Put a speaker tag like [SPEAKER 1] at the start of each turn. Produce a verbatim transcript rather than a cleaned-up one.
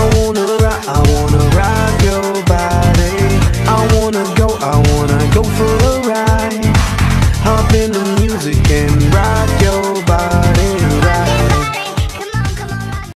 [SPEAKER 1] wanna rock, I wanna rock your body. I wanna go, I wanna go for a ride. Hop in the music and rock your body.